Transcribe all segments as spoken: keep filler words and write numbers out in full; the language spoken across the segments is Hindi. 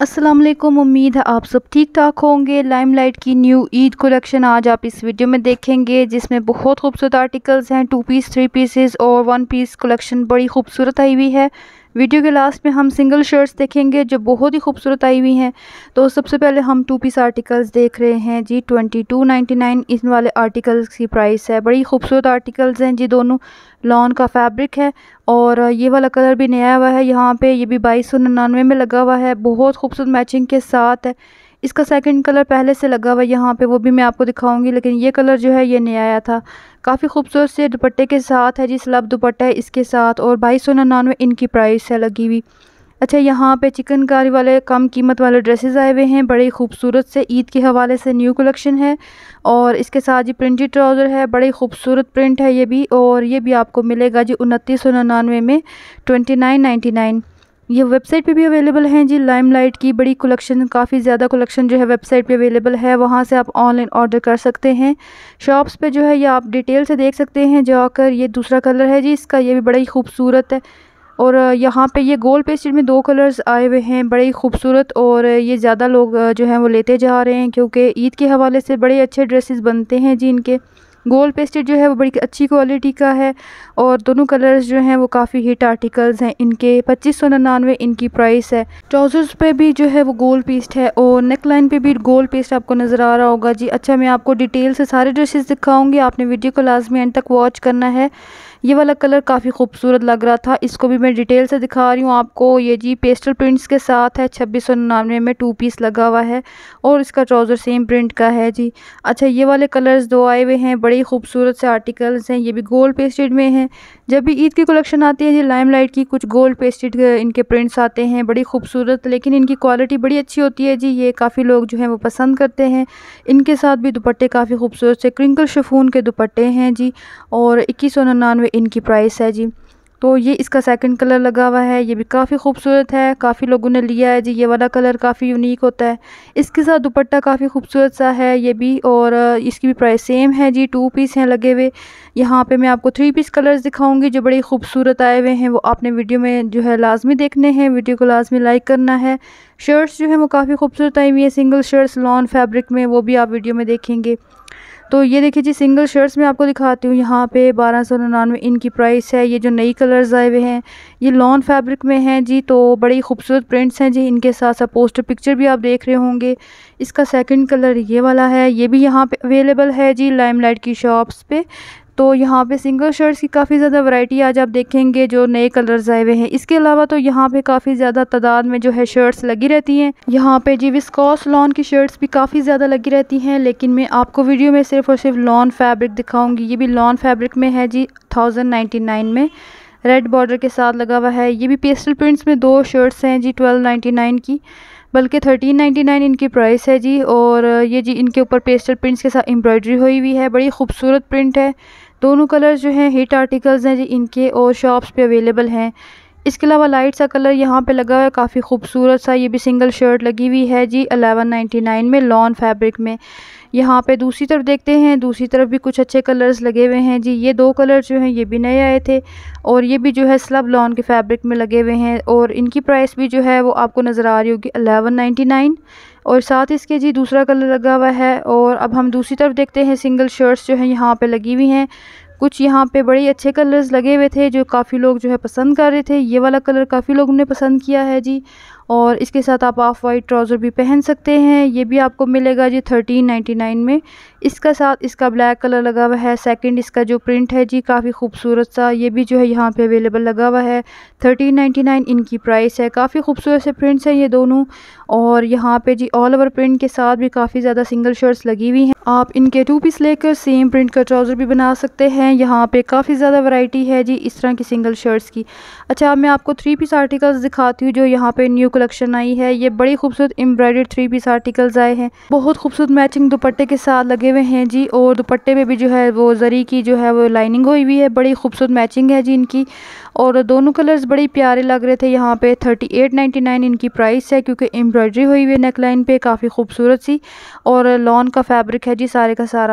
अस्सलाम वालेकुम। उम्मीद है आप सब ठीक ठाक होंगे। लाइमलाइट की न्यू ईद कलेक्शन आज आप इस वीडियो में देखेंगे, जिसमें बहुत खूबसूरत आर्टिकल्स हैं। टू पीस, थ्री पीसेस और वन पीस कलेक्शन बड़ी खूबसूरत आई हुई है। वीडियो के लास्ट में हम सिंगल शर्ट्स देखेंगे जो बहुत ही खूबसूरत आई हुई हैं। तो सबसे पहले हम टू पीस आर्टिकल्स देख रहे हैं जी। ट्वेंटी टू नाइन्टी नाइन इन वाले आर्टिकल्स की प्राइस है। बड़ी खूबसूरत आर्टिकल्स हैं जी। दोनों लॉन का फैब्रिक है और ये वाला कलर भी नया हुआ है यहाँ पे। ये भी बाईस सौ निन्यानवे में लगा हुआ है। बहुत खूबसूरत मैचिंग के साथ है। इसका सेकंड कलर पहले से लगा हुआ है यहाँ पे, वो भी मैं आपको दिखाऊंगी। लेकिन ये कलर जो है ये नया आया था। काफ़ी खूबसूरत से दुपट्टे के साथ है जी। स्लब दुपट्टा है इसके साथ और बाईस सौ निन्यानवे इनकी प्राइस है लगी हुई। अच्छा, यहाँ पे चिकनकारी वाले कम कीमत वाले ड्रेसेस आए हुए हैं, बड़े खूबसूरत से। ईद के हवाले से न्यू कलेक्शन है और इसके साथ जी प्रिंटेड ट्राउज़र है। बड़े खूबसूरत प्रिंट है ये भी, और ये भी आपको मिलेगा जी उनतीस सौ निन्यानवे में, ट्वेंटी नाइन नाइन्टी नाइन। ये वेबसाइट पे भी अवेलेबल हैं जी। लाइमलाइट की बड़ी कलेक्शन, काफ़ी ज़्यादा कलेक्शन जो है वेबसाइट पे अवेलेबल है, वहाँ से आप ऑनलाइन ऑर्डर कर सकते हैं। शॉप्स पे जो है ये आप डिटेल से देख सकते हैं जाकर। ये दूसरा कलर है जी इसका, ये भी बड़ा ही खूबसूरत है। और यहाँ पे ये गोल्ड पेस्टेड में दो कलर्स आए हुए हैं, बड़े ही खूबसूरत। और ये ज़्यादा लोग जो हैं वो लेते जा रहे हैं, क्योंकि ईद के हवाले से बड़े अच्छे ड्रेसेस बनते हैं जी इनके। गोल्ड पेस्टेड जो है वो बड़ी अच्छी क्वालिटी का है और दोनों कलर्स जो हैं वो काफ़ी हिट आर्टिकल्स हैं इनके। पच्चीस सौ निन्यानवे इनकी प्राइस है। ट्राउज़र्स पे भी जो है वो गोल्ड पेस्ट है और नेक लाइन पे भी गोल्ड पेस्ट आपको नज़र आ रहा होगा जी। अच्छा, मैं आपको डिटेल से सारे ड्रेसेस दिखाऊंगी, आपने वीडियो को लाजमी एंड तक वॉच करना है। ये वाला कलर काफ़ी खूबसूरत लग रहा था, इसको भी मैं डिटेल से दिखा रही हूँ आपको। ये जी पेस्टल प्रिंट्स के साथ है, छब्बीस सौ निन्यानवे में टू पीस लगा हुआ है और इसका ट्राउज़र सेम प्रिंट का है जी। अच्छा, ये वाले कलर्स दो आए हुए हैं, बड़े खूबसूरत से आर्टिकल्स हैं। ये भी गोल्ड पेस्टेड में हैं। जब भी ईद की कलेक्शन आती है जी लाइमलाइट की, कुछ गोल्ड पेस्टेड इनके प्रिंट्स आते हैं, बड़ी खूबसूरत, लेकिन इनकी क्वालिटी बड़ी अच्छी होती है जी। ये काफ़ी लोग जो हैं वो पसंद करते हैं। इनके साथ भी दुपट्टे काफ़ी खूबसूरत से क्रिंकल शिफॉन के दुपट्टे हैं जी और इक्कीस सौ निन्यानवे इनकी प्राइस है जी। तो ये इसका सेकंड कलर लगा हुआ है, ये भी काफ़ी खूबसूरत है, काफ़ी लोगों ने लिया है जी। ये वाला कलर काफ़ी यूनिक होता है। इसके साथ दुपट्टा काफ़ी खूबसूरत सा है ये भी, और इसकी भी प्राइस सेम है जी। टू पीस हैं लगे हुए। यहाँ पे मैं आपको थ्री पीस कलर्स दिखाऊंगी जो बड़े खूबसूरत आए हुए हैं, वो आपने वीडियो में जो है लाजमी देखने हैं। वीडियो को लाजमी लाइक करना है। शर्ट्स जो है वो काफ़ी खूबसूरत आई हुई है, सिंगल शर्ट्स लॉन फैब्रिक में, वो भी आप वीडियो में देखेंगे। तो ये देखिए जी, सिंगल शर्ट्स में आपको दिखाती हूँ। यहाँ पे बारह सौ निन्यानवे इनकी प्राइस है। ये जो नई कलर्स आए हुए हैं ये लॉन फैब्रिक में हैं जी, तो बड़ी खूबसूरत प्रिंट्स हैं जी। इनके साथ साथ पोस्टर पिक्चर भी आप देख रहे होंगे। इसका सेकंड कलर ये वाला है, ये भी यहाँ पे अवेलेबल है जी लाइमलाइट की शॉप्स पे। तो यहाँ पे सिंगल शर्ट्स की काफ़ी ज़्यादा वैरायटी आज आप देखेंगे जो नए कलर्स आए हुए हैं। इसके अलावा तो यहाँ पे काफ़ी ज़्यादा तादाद में जो है शर्ट्स लगी रहती हैं। यहाँ पे जी विस्कॉस लॉन की शर्ट्स भी काफ़ी ज़्यादा लगी रहती हैं, लेकिन मैं आपको वीडियो में सिर्फ और सिर्फ लॉन फैब्रिक दिखाऊंगी। ये भी लॉन फैब्रिक में है जी, थाउजेंड नाइन्टी नाइन में रेड बॉर्डर के साथ लगा हुआ है। ये भी पेस्टल प्रिंट्स में दो शर्ट्स हैं जी, ट्वेल्व नाइन्टी नाइन की, बल्कि थर्टीन नाइन्टी नाइन इनकी प्राइस है जी। और ये जी इनके ऊपर पेस्टल प्रिंट्स के साथ एम्ब्रॉयडरी हुई हुई है, बड़ी खूबसूरत प्रिंट है। दोनों कलर्स जो हैं हिट आर्टिकल्स हैं जी इनके और शॉप्स पे अवेलेबल हैं। इसके अलावा लाइट सा कलर यहाँ पे लगा हुआ है, काफ़ी खूबसूरत सा। ये भी सिंगल शर्ट लगी हुई है जी, अलेवन नाइन्टी नाइन में लॉन फैब्रिक में। यहाँ पे दूसरी तरफ देखते हैं, दूसरी तरफ भी कुछ अच्छे कलर्स लगे हुए हैं जी। ये दो कलर जो हैं ये भी नए आए थे और ये भी जो है स्लब लॉन के फैब्रिक में लगे हुए हैं और इनकी प्राइस भी जो है वो आपको नज़र आ रही होगी, अलेवन नाइन्टी नाइन। और साथ इसके जी दूसरा कलर लगा हुआ है। और अब हम दूसरी तरफ देखते हैं, सिंगल शर्ट्स जो हैं यहाँ पे लगी हुई हैं। कुछ यहाँ पे बड़े अच्छे कलर्स लगे हुए थे जो काफ़ी लोग जो है पसंद कर रहे थे। ये वाला कलर काफ़ी लोगों ने पसंद किया है जी। और इसके साथ आप ऑफ वाइट ट्राउज़र भी पहन सकते हैं। ये भी आपको मिलेगा जी थर्टीन नाइन्टी नाइन में। इसका साथ इसका ब्लैक कलर लगा हुआ है। सेकंड इसका जो प्रिंट है जी काफ़ी खूबसूरत सा, ये भी जो है यहाँ पे अवेलेबल लगा हुआ है। थर्टीन नाइन्टी नाइन इनकी प्राइस है। काफ़ी खूबसूरत से प्रिंट्स हैं ये दोनों। और यहाँ पे जी ऑल ओवर प्रिंट के साथ भी काफ़ी ज़्यादा सिंगल शर्ट्स लगी हुई हैं। आप इनके टू पीस लेकर सेम प्रिंट का ट्राउज़र भी बना सकते हैं। यहाँ पे काफ़ी ज़्यादा वैरायटी है जी इस तरह की सिंगल शर्ट्स की। अच्छा, अब मैं आपको थ्री पीस आर्टिकल्स दिखाती हूँ जो यहाँ पे न्यू कलेक्शन आई है। ये बड़ी खूबसूरत एम्ब्रॉयडर्ड थ्री पीस आर्टिकल्स आए हैं, बहुत खूबसूरत मैचिंग दुपट्टे के साथ लगे हुए हैं जी। और दुपट्टे पे भी जो है वो जरी की जो है वो लाइनिंग हुई हुई है, बड़ी खूबसूरत मैचिंग है जी इनकी। और दोनों कलर्स बड़े प्यारे लग रहे थे। यहाँ पे थर्टी एट नाइन्टी नाइन इनकी प्राइस है, क्योंकि एम्ब्रॉयडरी हुई हुई है नेक लाइन पे, काफ़ी खूबसूरत सी। और लॉन का फैब्रिक है जी सारे का सारा।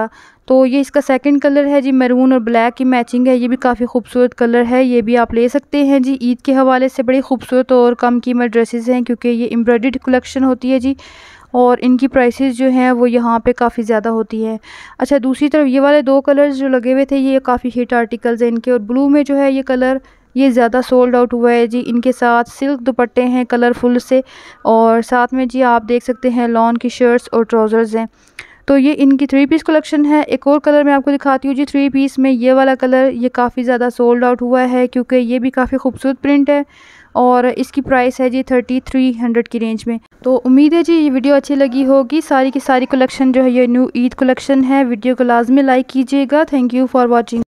तो ये इसका सेकंड कलर है जी, मैरून और ब्लैक की मैचिंग है। ये भी काफ़ी खूबसूरत कलर है, ये भी आप ले सकते हैं जी। ईद के हवाले से बड़ी खूबसूरत और कम कीमत ड्रेसेस हैं, क्योंकि ये एम्ब्रॉयडर्ड कलेक्शन होती है जी, और इनकी प्राइसेस जो हैं वो यहाँ पे काफ़ी ज़्यादा होती है। अच्छा, दूसरी तरफ ये वाले दो कलर्स जो लगे हुए थे, ये काफ़ी हिट आर्टिकल्स हैं इनके। और ब्लू में जो है ये कलर ये ज़्यादा सोल्ड आउट हुआ है जी। इनके साथ सिल्क दुपट्टे हैं कलरफुल से, और साथ में जी आप देख सकते हैं लॉन की शर्ट्स और ट्राउज़र्स हैं। तो ये इनकी थ्री पीस कलेक्शन है। एक और कलर मैं आपको दिखाती हूँ जी थ्री पीस में, ये वाला कलर ये काफ़ी ज़्यादा सोल्ड आउट हुआ है, क्योंकि ये भी काफ़ी खूबसूरत प्रिंट है और इसकी प्राइस है जी थर्टी थ्री हंड्रेड की रेंज में। तो उम्मीद है जी ये वीडियो अच्छी लगी होगी। सारी की सारी कलेक्शन जो है ये न्यू ईद कलेक्शन है। वीडियो को लाजमी लाइक कीजिएगा। Thank you for watching.